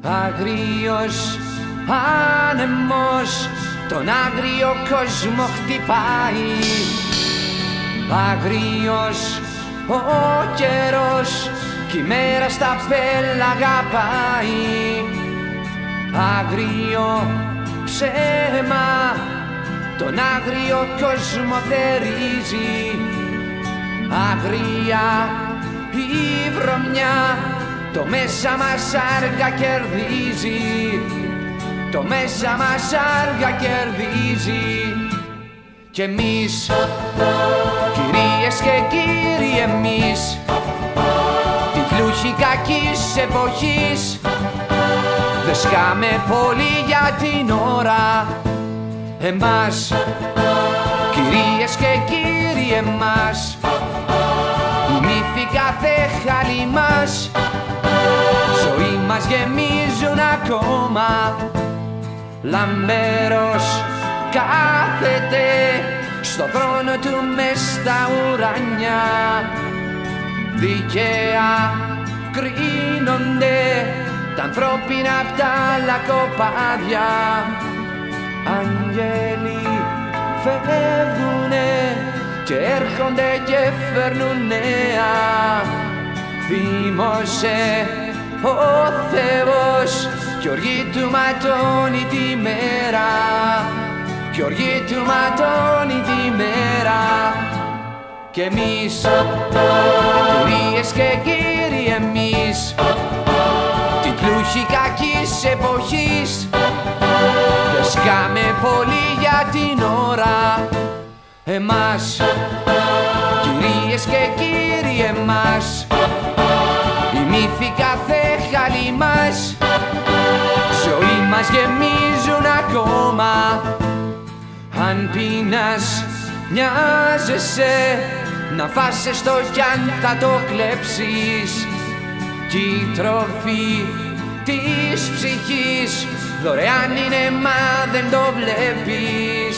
Αγρίος άνεμος τον άγριο κόσμο χτυπάει. Αγρίος ο καιρός κι η μέρα στα πέλαγα πάει. Αγρίο ψέμα τον άγριο κόσμο θερίζει. Αγρία η βρωμιά το μέσα μας άργα κερδίζει. Το μέσα μας άργα κερδίζει. Κι εμείς, κυρίες και κύριοι εμείς, την πλούχη κακής εποχής, δε σκάμε πολύ για την ώρα. Εμάς, κυρίες και κύριοι εμάς, οι μύθοι κάθε χαλί μας, ζωή μας γεμίζουν ακόμα. Λαμπέρος κάθεται στο θρόνο του μες στα ουρανιά. Δίκαια κρίνονται τα ανθρώπινα απ' τα λακοπάδια. Αγγέλοι φεύγουνε και έρχονται και φέρνουν νέα. Θύμωσε ο Θεός κι οργή του ματώνει τη μέρα. Κι οργή του ματώνει τη μέρα. Κι εμείς, κυρίες και κύριοι εμείς, την πλούχη κακής εποχής, δε σκάμε πολύ για την ώρα. Εμάς, κυρίες και κύριοι εμάς, οι μύθοι κάθε χαλί μας, ζωή μας γεμίζουν ακόμα. Αν πείνας νοιάζεσαι να φας στο κι αν θα το κλέψεις, κι η τροφή της ψυχής δωρεάν είναι μα δεν το βλέπεις.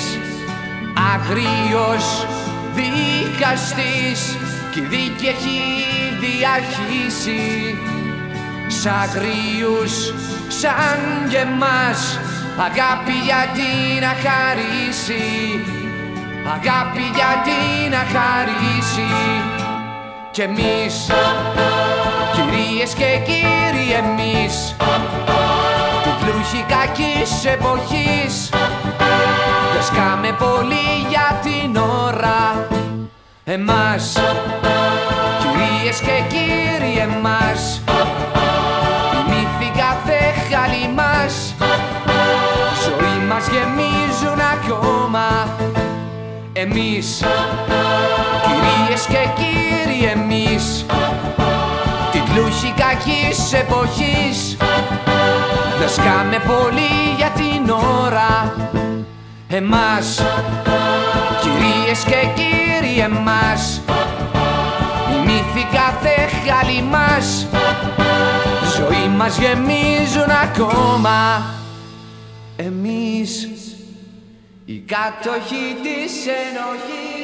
Αγρίος δικαστής κι η δίκη έχει διαρχίσει. Σ' αγρίους σαν και εμάς αγάπη γιατί να χαρίσει. Αγάπη γιατί να χαρίσει. Κι εμείς, κυρίες και κύριοι εμείς, την πλούχη κακής εποχής, δε σκάμε πολύ για την ώρα. Εμάς, κυρίες και κύριοι εμάς, οι μύθοι κάθε χαλί μας, ζωή μας γεμίζουν ακόμα. Εμείς, κυρίες και κύριοι εμείς, την πλούχη κακής εποχής, δε σκάμε πολύ για την ώρα. Εμάς, κυρίες και κύριοι εμάς, οι μύθοι κάθε χαλί μας, ζωή μας γεμίζουν ακόμα. Εμείς, οι κάτοχοι της ενοχής.